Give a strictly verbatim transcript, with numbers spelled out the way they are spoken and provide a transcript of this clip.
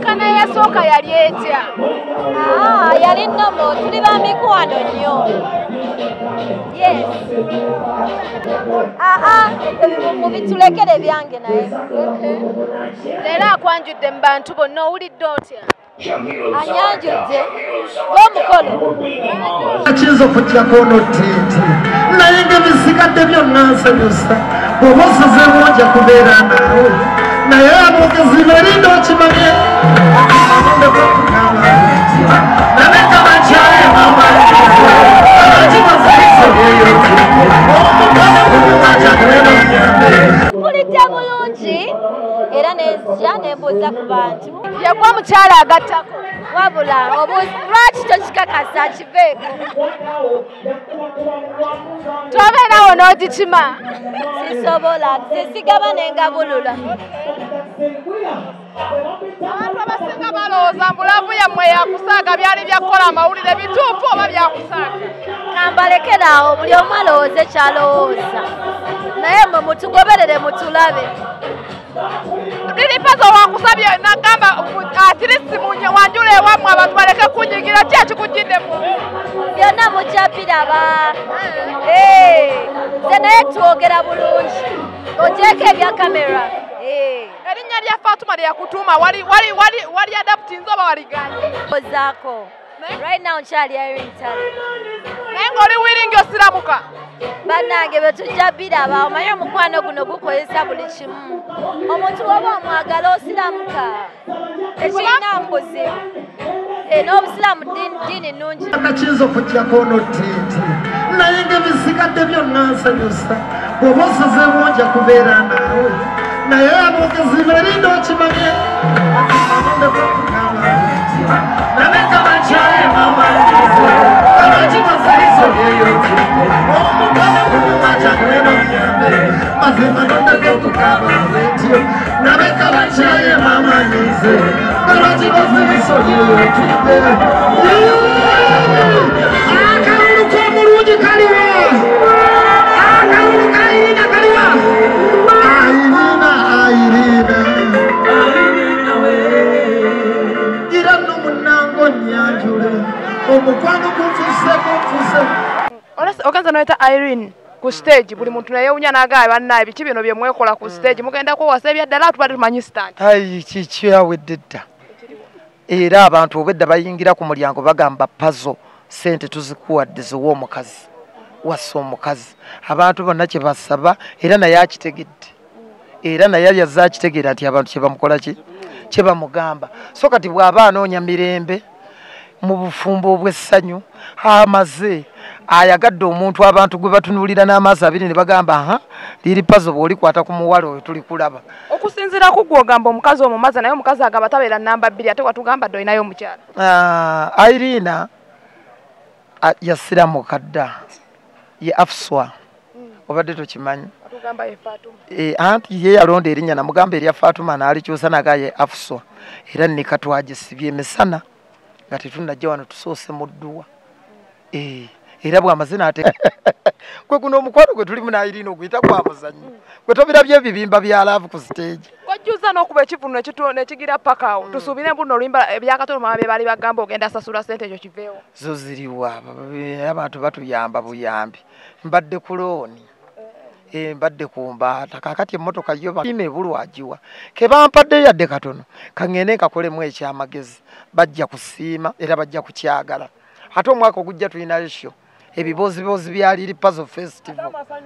Ensisinkana eyasooka yali etya? Ah, yali nnomo, tuli ba mikwano nnyo. Yes. Ah ah, mubitulekere byange naye. Leero akwanjudde mu bantu bonna owulidde otya? Anyanjudde ng'omukolo. Akiyinza okuggyako ono ttiiti naye ng'ebisigadde byonna nsanyusa bw'oba osazeemu ojja kubeera naawe naye abogezi balinda okimanye amonde gwekugamba nabeka bakyaye mama abakibazaisa byeyo omukolo gukubajakulero nyambe Mpulidde bulungi era nezija nembuuza ku bantu. Yagwa mukyala agattako. Wabula lwaki tokikakasa kiveega? Tobeerawo n'ogikima. Sisobola, sisigaba n'engabulula. Abantu abasinga balowooza mbulavu yammwe yakusaaga byali byakola amawulire bituufu oba byakusaaga? Kambalekerawo buli omu alowooze kyalowooza. Naye mwe mutugoberere mutulabe. Liripazo wakusabye nagamba atirisi wanjula ewammwe abantu baleke kunyigira ki ekikuggiddemu? Byonna mujja biraba. Nze naye twogera bulungi. Ogyeko ebya kamera. Erinnya lya Fatuma lye yakutuuma wali wali wali wali adaptinze oba waliganye? Ozaako. Right now nkyali Irene Tale. Naye ng'oli wiringi osiramuka? Bannange bwe tujja biraba omanyi omukwano guno gukozesa buli kimu. Omuntu waba omwagala osiramuka. Tekirina buzibu. N'obusiraamu ddiini nnungi. Akiyinza okuggyako ono ttiiti naye ng'ebisigadde byonna nsanyusa bw'oba osazeemu ojja kubeera naawe naye abogezi balinda okimanye amonde gwekugamba nabeka bakyaye mama abakibazaisa byeyo omukolo gukubajakulero nyambe mazima nondagekugamba bwetyo nabeka bakyaye mama nize abakibazaisa byeyo tube akalulu k'omulungi kaliwa akalulu kayirina kaliwa ayirina ayirina gira nno munnango nyanjule omukwano gunfuse gunfuse Ogenza noyita Irene ku stage buli muntu nayewunya n'agaya bannaye biki bino bye mwekola ku stage mugenda kwewasa ebyaddala tubadde tumanyi stand. ayi kikyawedde dda era abantu obwedda bayingira ku mulyango bagamba pazo sente tuzikuwadde ziwa omukazi wassa omukazi abantu bonna kye basaba era naye akitegedde era naye yazze akitegeera nti abantu kye bamukola ki kye bamugamba so kati bw'aba anoonya mirembe mu bufumbo obw'essanyu amaze ayagadde omuntu abantu gwe batunuulira n'amaaso abiri ne bagamba aha liri pazo bw'olikwata ku muwala oyo tuli kulaba. Okusinziira ku gwe ogamba omukazi omumaze naye omukazi agamba tabeera namba bbiri ate watugamba dde olinayo omukyala. Irina yasiramuka dda ye Afswa obadde tokimanyi anti ye yalonda erinnya namugamba erya Fatuma n'alikyusa naga ye Afswa era ne katwagisibye emisana nga tetunajja wano tusoose mu dduwa era bw'amazina ate gwe guno omukwano gwe tulimu n'Irina oguyita gwa muzannyo gwe tobirabye ebibimba bya laavu ku stage wajjuza n'okuba ekivunu nekigira paka awo tusuubire mbuno oluyimba ebyakatono mama bye baali bagamba ogenda asasula ssente ekyo kiveewo zo ziriwa abantu batuyamba buyambi mbadde ku looni mbadde ku mbaata kakati emmotoka yo baime ebulwagiwa ke bampadde yadde katono kangende nkakolemu ekyamagezi bajja kusiima era bajja kukyagala ate omwaka ogujja tulina lesho ebibozibozi byali Lipazo Festival.